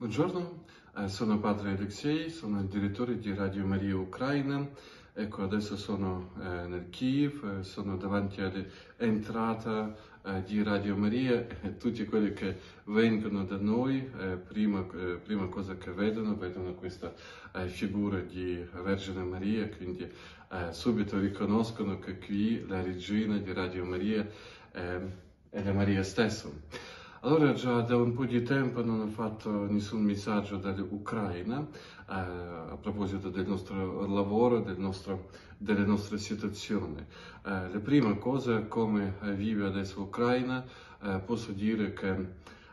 Buongiorno, sono padre Alexei, sono il direttore di Radio Maria Ucraina. Ecco, adesso sono nel Kiev, sono davanti all'entrata di Radio Maria e tutti quelli che vengono da noi, prima cosa che vedono questa figura di Vergine Maria, quindi subito riconoscono che qui la regina di Radio Maria è la Maria stessa. Allora già da un po' di tempo non ho fatto nessun messaggio dall'Ucraina a proposito del nostro lavoro, delle nostre situazioni. La prima cosa, come vive adesso l'Ucraina, posso dire che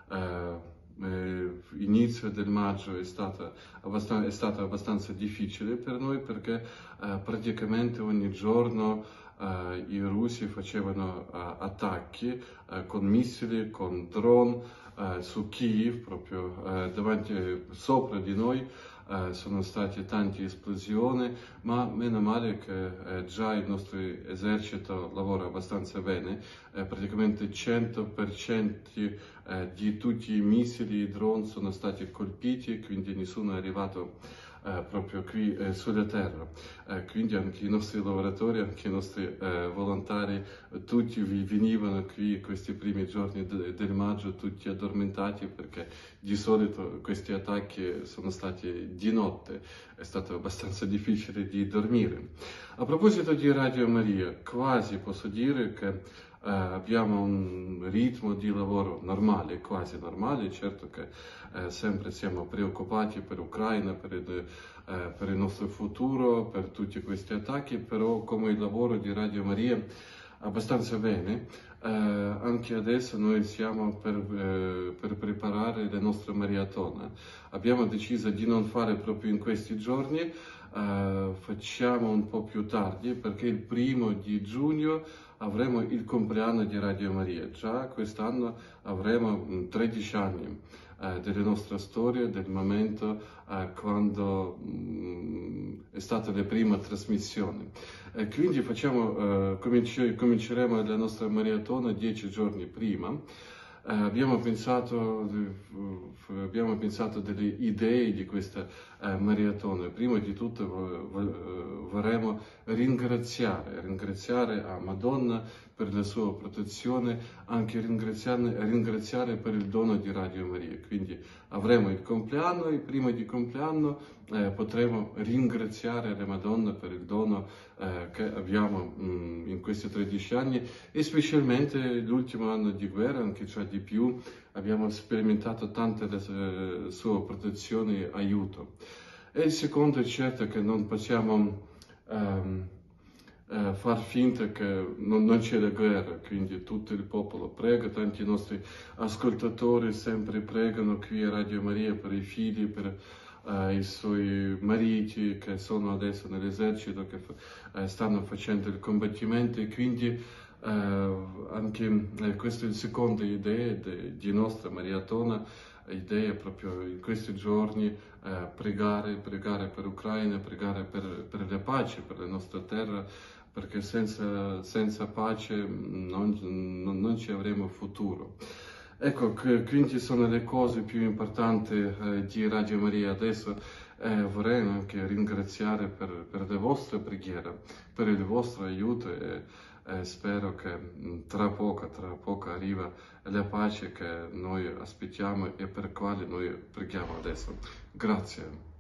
l'inizio del maggio è stato abbastanza difficile per noi perché praticamente ogni giorno i russi facevano attacchi con missili, con drone su Kiev, proprio sopra di noi. Sono state tante esplosioni, ma meno male che già il nostro esercito lavora abbastanza bene. Praticamente 100% di tutti i missili e droni sono stati colpiti, quindi nessuno è arrivato proprio qui sulla terra. Quindi anche i nostri lavoratori, anche i nostri volontari, tutti venivano qui questi primi giorni del maggio, tutti addormentati, perché di solito questi attacchi sono stati di notte, è stato abbastanza difficile di dormire. A proposito di Radio Maria, quasi posso dire che abbiamo un ritmo di lavoro normale, quasi normale. Certo che sempre siamo preoccupati per l'Ucraina, per il nostro futuro, per tutti questi attacchi, però come il lavoro di Radio Maria abbastanza bene. Anche adesso noi siamo per preparare la nostra maratona. Abbiamo deciso di non fare proprio in questi giorni, facciamo un po' più tardi, perché il 1 giugno avremo il compleanno di Radio Maria. Già quest'anno avremo 13 anni della nostra storia, del momento quando è stata la prima trasmissione. Quindi cominceremo la nostra maratona 10 giorni prima. Abbiamo pensato delle idee di questa maratona. Prima di tutto vorremmo ringraziare a Madonna per la sua protezione, anche ringraziare per il dono di Radio Maria. Quindi avremo il compleanno e prima di compleanno potremo ringraziare la Madonna per il dono che abbiamo in questi 13 anni, e specialmente l'ultimo anno di guerra, anche cioè di più, abbiamo sperimentato tante sue protezioni e aiuto. E il secondo è certo che non possiamo far finta che non c'è la guerra, quindi tutto il popolo prega, tanti nostri ascoltatori sempre pregano qui a Radio Maria per i figli, per i suoi mariti che sono adesso nell'esercito, che stanno facendo il combattimento, e quindi anche questa è la seconda idea di nostra maratona. Idea proprio in questi giorni pregare per l'Ucraina, pregare per la pace, per la nostra terra, perché senza pace non ci avremo futuro. Ecco, quindi sono le cose più importanti di Radio Maria adesso. Vorrei anche ringraziare per le vostre preghiere, per il vostro aiuto, e spero che tra poco arriva la pace che noi aspettiamo e per quale noi preghiamo adesso. Grazie.